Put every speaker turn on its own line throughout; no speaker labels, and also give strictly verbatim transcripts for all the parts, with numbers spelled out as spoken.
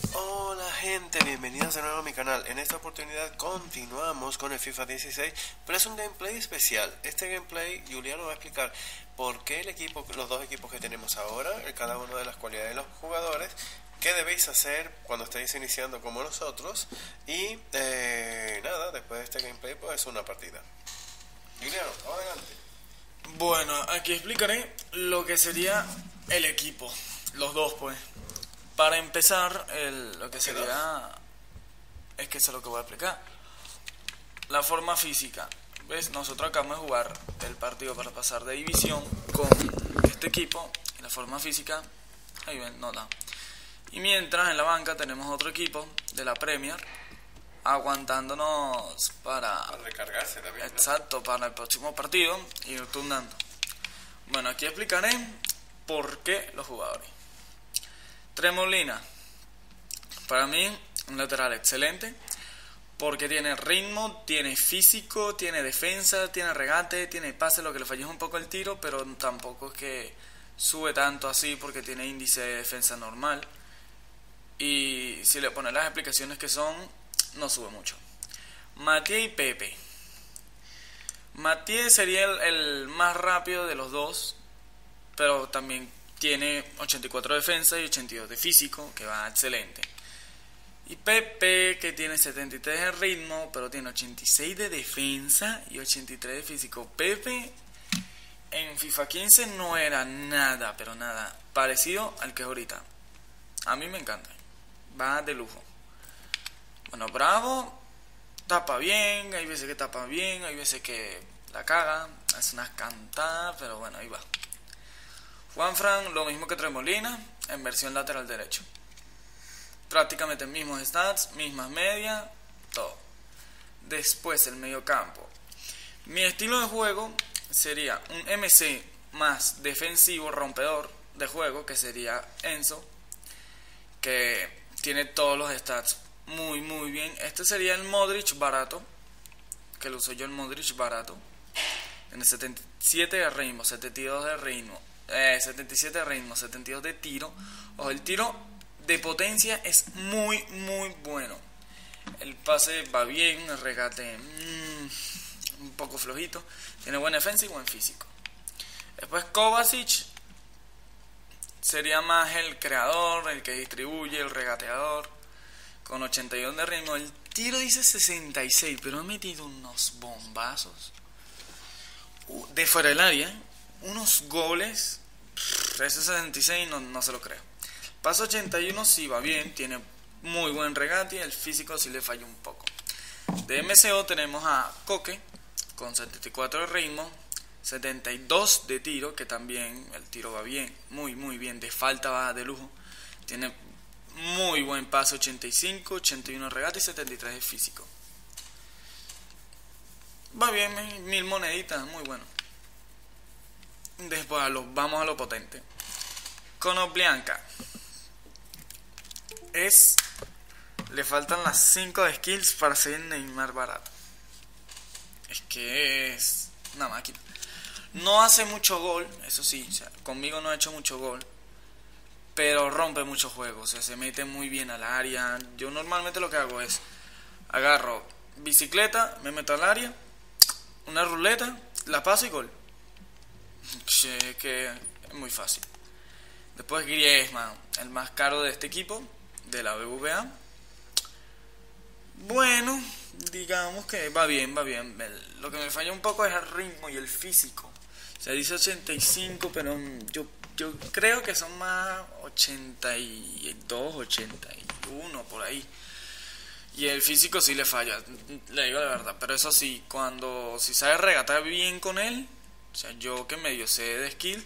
Hola gente, bienvenidos de nuevo a mi canal. En esta oportunidad continuamos con el FIFA dieciséis, pero es un gameplay especial. Este gameplay, Juliano va a explicar por qué el equipo, los dos equipos que tenemos ahora, cada una de las cualidades de los jugadores, qué debéis hacer cuando estéis iniciando como nosotros y eh, nada, después de este gameplay pues una partida. Juliano, adelante.
Bueno, aquí explicaré lo que sería el equipo, los dos pues. Para empezar, el, lo que sería, es que eso es lo que voy a explicar. La forma física. ¿Ves? Nosotros acabamos de jugar el partido para pasar de división con este equipo. Y la forma física, ahí ven, nota. Y mientras en la banca tenemos otro equipo de la Premier aguantándonos para,
Para recargarse también, ¿no?
Exacto, para el próximo partido y ir turnando. Bueno, aquí explicaré por qué los jugadores. Tremolina, para mí un lateral excelente porque tiene ritmo, tiene físico, tiene defensa, tiene regate, tiene pase. Lo que le falla es un poco el tiro, pero tampoco es que sube tanto así porque tiene índice de defensa normal. Y si le pones las explicaciones que son, no sube mucho. Matías y Pepe. Matías sería el, el más rápido de los dos, pero también tiene ochenta y cuatro de defensa y ochenta y dos de físico, que va excelente. Y Pepe, que tiene setenta y tres de ritmo, pero tiene ochenta y seis de defensa y ochenta y tres de físico. Pepe en FIFA quince no era nada, pero nada parecido al que es ahorita. A mí me encanta, va de lujo. Bueno, Bravo tapa bien, hay veces que tapa bien, hay veces que la caga, hace unas cantadas, pero bueno, ahí va. Juanfran, lo mismo que Tremolina, en versión lateral derecho. Prácticamente mismos stats, mismas medias, todo. Después el medio campo. Mi estilo de juego sería un M C más defensivo, rompedor de juego, que sería Enzo, que tiene todos los stats muy muy bien. Este sería el Modric barato, que lo uso yo, el Modric barato. En el setenta y siete de ritmo, setenta y dos de ritmo. Eh, setenta y siete de ritmo, setenta y dos de tiro. O el tiro de potencia es muy muy bueno. El pase va bien, el regate mmm, un poco flojito. Tiene buena defensa y buen físico. Después Kovacic sería más el creador, el que distribuye, el regateador, con ochenta y dos de ritmo. El tiro dice sesenta y seis, pero ha metido unos bombazos de fuera del área, unos goles. Ese sesenta y seis no, no se lo creo. Paso ochenta y uno sí va bien, tiene muy buen regate y el físico sí le falla un poco. De M C O tenemos a Coque con setenta y cuatro de ritmo, setenta y dos de tiro, que también el tiro va bien, muy muy bien, de falta va de lujo. Tiene muy buen paso, ochenta y cinco, ochenta y uno de regate y setenta y tres de físico. Va bien, mil moneditas, muy bueno. Después a lo, vamos a lo potente. Konoplyanka es, le faltan las cinco de skills para ser Neymar barato. Es que es una máquina. No hace mucho gol, eso sí, o sea, conmigo no ha hecho mucho gol, pero rompe muchos juegos, o sea, se mete muy bien al área. Yo normalmente lo que hago es agarro bicicleta, me meto al área, una ruleta, la paso y gol. Che, que es muy fácil. Después Griezmann, el más caro de este equipo, de la B B V A. Bueno, digamos que va bien, va bien. Lo que me falla un poco es el ritmo y el físico. O sea, dice ochenta y cinco, pero yo, yo creo que son más ochenta y dos, ochenta y uno por ahí. Y el físico sí le falla, le digo la verdad. Pero eso sí, cuando si sabes regatar bien con él, o sea, yo que medio sé de skill,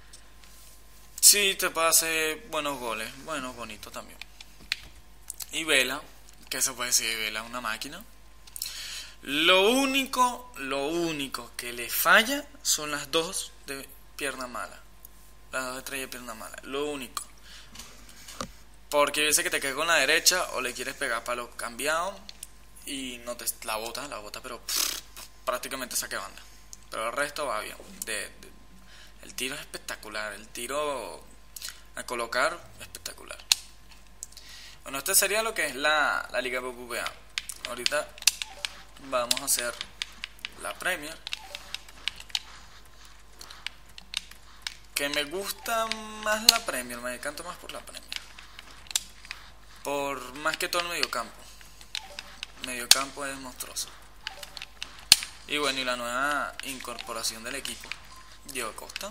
sí te puede hacer buenos goles, buenos, bonitos también. Y Vela, que se puede decir, Vela una máquina. Lo único, lo único que le falla son las dos de pierna mala. Las dos estrellas de pierna mala, lo único. Porque yo sé que te caes con la derecha o le quieres pegar palo cambiado y no te la bota, la bota, pero pff, prácticamente saque banda. Pero el resto va bien. De, de, el tiro es espectacular, el tiro a colocar espectacular. Bueno, este sería lo que es la, la Liga B B V A. Ahorita vamos a hacer la Premier. Que me gusta más la Premier, me decanto más por la Premier. Por más que todo el mediocampo. Mediocampo es monstruoso. Y bueno, y la nueva incorporación del equipo, Diego Costa.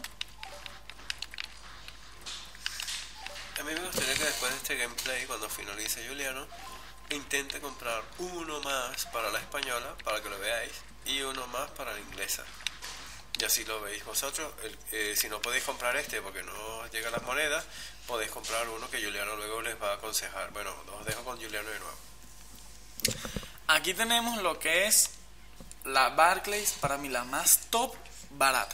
A mí me gustaría que después de este gameplay, cuando finalice Juliano, intente comprar uno más para la española, para que lo veáis, y uno más para la inglesa. Y así lo veis vosotros. El, eh, si no podéis comprar este porque no llegan las monedas, podéis comprar uno que Juliano luego les va a aconsejar. Bueno, os dejo con Juliano de nuevo.
Aquí tenemos lo que es la Barclays, para mí la más top barata.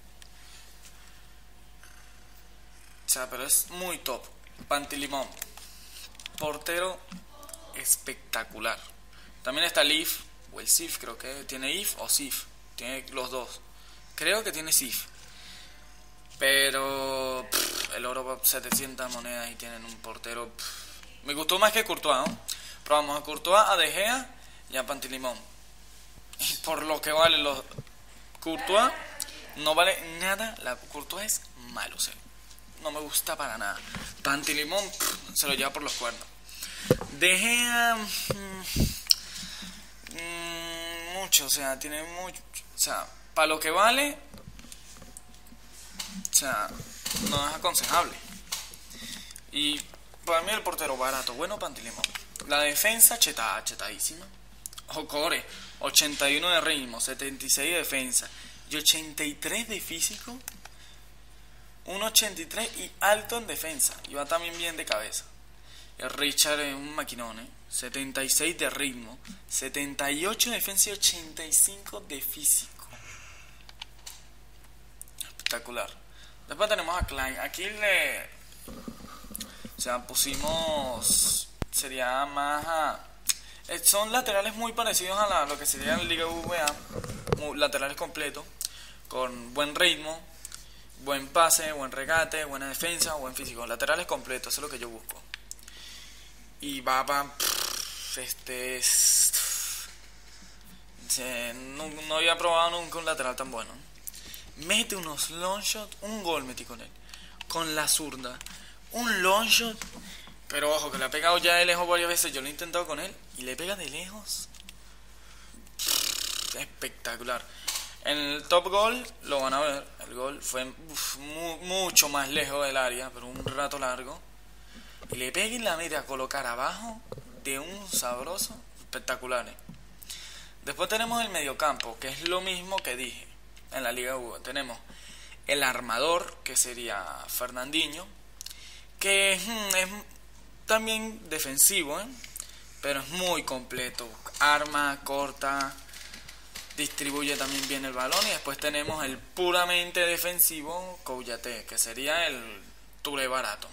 O sea, pero es muy top. Pantilimón, portero espectacular. También está el I F, o el S I F, creo que tiene I F o S I F. Tiene los dos. Creo que tiene S I F. Pero pff, el oro va setecientas monedas y tienen un portero. Pff. Me gustó más que Courtois, ¿no? Probamos a Courtois, a De Gea y a Pantilimón. Y por lo que vale los Courtois, no vale nada. La Courtois es malo, o sea, no me gusta para nada. Pantilimón pff, se lo lleva por los cuernos. De Gea mmm, mmm, mucho, o sea, tiene mucho, o sea, para lo que vale, o sea, no es aconsejable. Y para mí el portero barato, bueno, Pantilimón. La defensa chetada, chetadísima. Ocore, ochenta y uno de ritmo, setenta y seis de defensa y ochenta y tres de físico. uno ochenta y tres y alto en defensa. Y va también bien de cabeza. El Richard es un maquinón, ¿eh? setenta y seis de ritmo, setenta y ocho de defensa y ochenta y cinco de físico. Espectacular. Después tenemos a Klein. Aquí le... O sea, pusimos... Sería más a... Son laterales muy parecidos a la, lo que sería la Liga B B V A. Laterales completos. Con buen ritmo. Buen pase, buen regate, buena defensa, buen físico. Laterales completos, eso es lo que yo busco. Y va, va... Este... No, no había probado nunca un lateral tan bueno. Mete unos long shot, un gol metí con él. Con la zurda. Un long shot. Pero ojo, que le ha pegado ya de lejos varias veces. Yo lo he intentado con él y le pega de lejos. Espectacular. En el top goal lo van a ver. El gol fue uf, mu mucho más lejos del área, pero un rato largo. Y le pega y la mete a colocar abajo de un sabroso. Espectacular. ¿eh? Después tenemos el mediocampo, que es lo mismo que dije en la Liga U. Tenemos el armador, que sería Fernandinho, que hmm, es también defensivo, ¿eh? Pero es muy completo. Arma, corta, distribuye también bien el balón. Y después tenemos el puramente defensivo Kouyaté, que sería el Touré barato.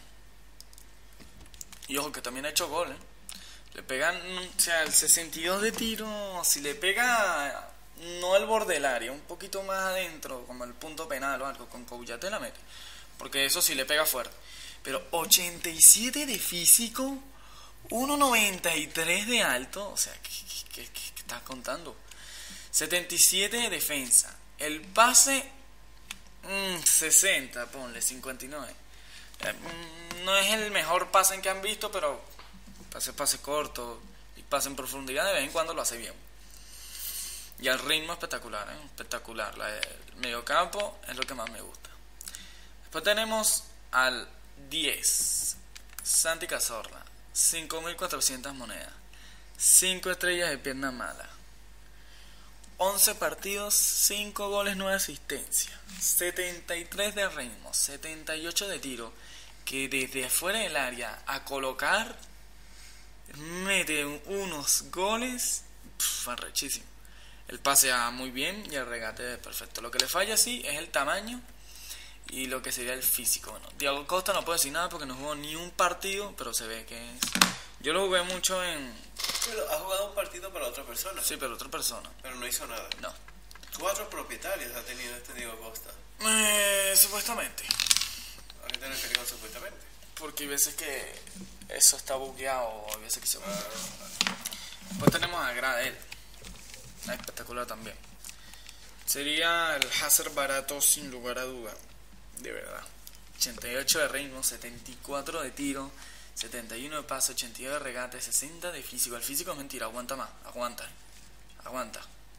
Y ojo que también ha hecho gol, ¿eh? Le pegan, o sea, el sesenta y dos de tiro, si le pega no al borde del área, un poquito más adentro, como el punto penal o algo, con Kouyaté la mete. Porque eso sí le pega fuerte. Pero ochenta y siete de físico, uno noventa y tres de alto, o sea, ¿qué, qué, qué, qué estás contando? setenta y siete de defensa. El pase, mmm, sesenta, ponle, cincuenta y nueve. Eh, mmm, no es el mejor pase que han visto, pero pase, pase corto y pase en profundidad, de vez en cuando lo hace bien. Y el ritmo espectacular, ¿eh? Espectacular. La, el mediocampo es lo que más me gusta. Después tenemos al diez, Santi Cazorla, cinco mil cuatrocientas monedas, cinco estrellas de pierna mala, once partidos, cinco goles, nueve asistencias, setenta y tres de ritmo, setenta y ocho de tiro, que desde afuera del área a colocar mete unos goles pff, arrechísimo. El pase va muy bien y el regate es perfecto. Lo que le falla sí es el tamaño y lo que sería el físico. Bueno, Diego Costa no puedo decir nada porque no jugó ni un partido, pero se ve que es... Yo lo jugué mucho en...
Pero ha jugado un partido para otra persona.
Sí, pero otra persona.
Pero no hizo nada.
No.
Cuatro propietarios ha tenido este Diego Costa.
Eh, supuestamente.
¿A qué te refieres con supuestamente?
porque hay veces que eso está bugueado o hay veces que se buguea. Después tenemos a Gradel, espectacular también. Sería el Hazard barato sin lugar a duda, de verdad. ochenta y ocho de ritmo, setenta y cuatro de tiro, setenta y uno de paso, ochenta y dos de regate, sesenta de físico. El físico es mentira, aguanta más, aguanta, aguanta.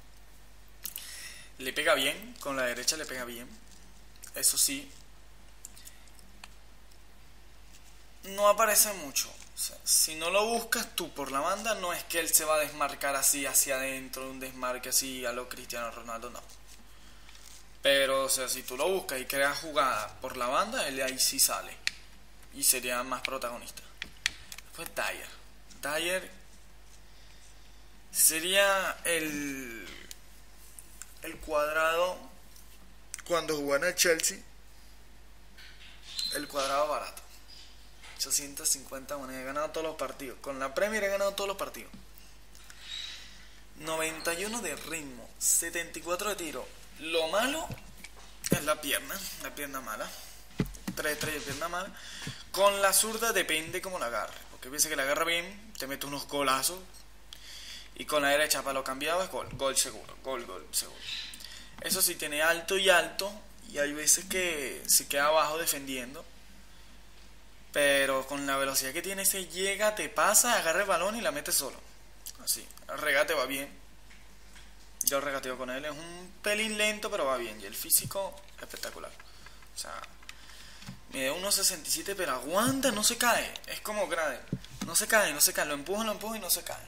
Le pega bien, con la derecha le pega bien, eso sí. No aparece mucho. O sea, si no lo buscas tú por la banda, no es que él se va a desmarcar así hacia adentro, un desmarque así a lo Cristiano Ronaldo, no. Pero, o sea, si tú lo buscas y creas jugada por la banda, él ahí sí sale. Y sería más protagonista. Después Dyer. Dyer sería el, el Cuadrado cuando jugó en el Chelsea. El Cuadrado barato. ochocientas cincuenta monedas, he ganado todos los partidos. Con la Premier he ganado todos los partidos. noventa y uno de ritmo, setenta y cuatro de tiro. Lo malo es la pierna, la pierna mala. tres tres de pierna mala. Con la zurda depende cómo la agarre. Porque piensa que la agarra bien, te mete unos golazos. Y con la derecha para lo cambiado es gol, gol seguro, gol, gol seguro. Eso sí, tiene alto y alto. Y hay veces que se queda abajo defendiendo. Pero con la velocidad que tiene, se llega, te pasa, agarra el balón y la mete solo. Así, el regate va bien. Yo regateo con él, es un pelín lento, pero va bien. Y el físico, espectacular. O sea, mide uno sesenta y siete, pero aguanta, no se cae. Es como grande. No se cae, no se cae. Lo empuja, lo empuja y no se cae.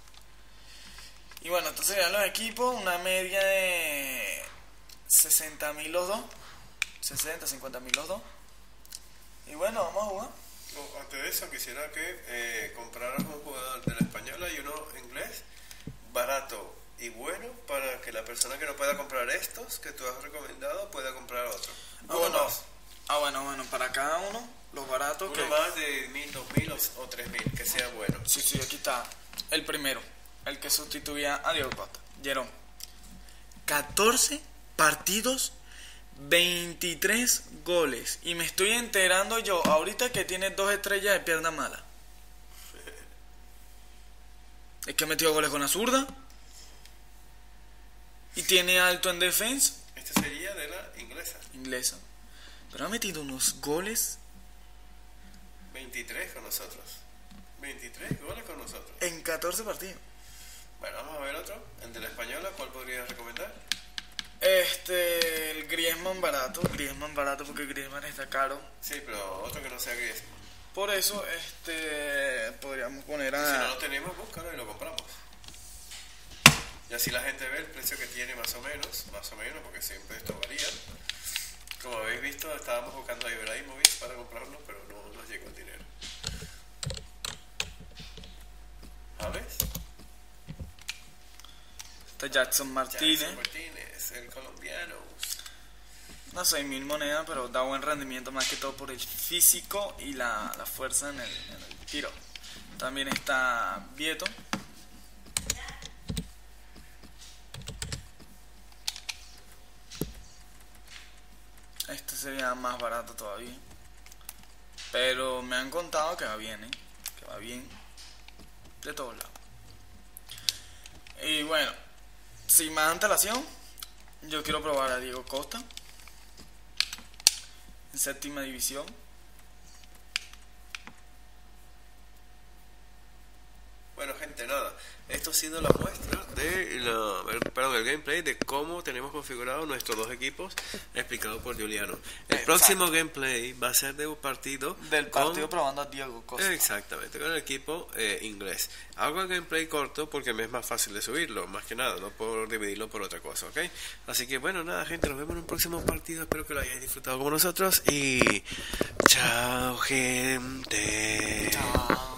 Y bueno, estos serían los equipos. Una media de sesenta mil los dos. sesenta, cincuenta mil los dos. Y bueno, vamos a jugar.
No, antes de eso quisiera que eh, compraras un jugador de la española y uno inglés barato y bueno para que la persona que no pueda comprar estos que tú has recomendado pueda comprar otro.
Ah, bueno, más. ah, bueno, bueno, para cada uno, los baratos.
Uno que... más de mil, dos mil o, o tres mil, que sea bueno.
Sí, sí, aquí está el primero, el que sustituía a Diego Costa, Jerome. catorce partidos, veintitrés goles. Y me estoy enterando yo ahorita que tiene dos estrellas de pierna mala. Es que ha metido goles con la zurda. Y tiene alto en defensa.
Este sería de la inglesa.
Inglesa. Pero ha metido unos goles.
veintitrés con nosotros. veintitrés goles con nosotros.
En catorce partidos.
Bueno, vamos a ver otro. El de la española, ¿cuál podrías recomendar?
Este, el Griezmann barato, Griezmann barato porque Griezmann está caro.
Sí, pero otro que no sea Griezmann.
Por eso, este, podríamos poner a...
Si no lo tenemos, búscalo y lo compramos. Y así la gente ve el precio que tiene más o menos, más o menos, porque siempre esto varía. Como habéis visto, estábamos buscando a Ibrahimovic para comprarlo, pero no nos llegó el dinero. ¿Sabes?
Está Jackson Martínez.
Jackson Martínez, el colombiano.
No seis mil monedas, pero da buen rendimiento más que todo por el físico y la, la fuerza en el, en el tiro. También está Vieto. Este sería más barato todavía. Pero me han contado que va bien, ¿eh? Que va bien de todos lados. Y bueno, sin más antelación, yo quiero probar a Diego Costa en séptima división.
Bueno, gente, nada. Esto ha sido la muestra de la, perdón, el gameplay de cómo tenemos configurado nuestros dos equipos, explicado por Juliano. El Exacto. próximo gameplay va a ser de un partido
del partido con, probando a Diego Costa.
Exactamente, con el equipo eh, inglés. Hago el gameplay corto porque me es más fácil de subirlo, más que nada, no por dividirlo por otra cosa, ¿ok? Así que bueno, nada, gente, nos vemos en un próximo partido. Espero que lo hayáis disfrutado como nosotros y chao, gente.
Chao.